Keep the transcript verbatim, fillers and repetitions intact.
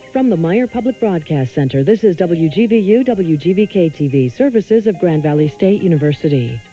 From the Meyer Public Broadcast Center, this is W G V U W G V K T V, services of Grand Valley State University.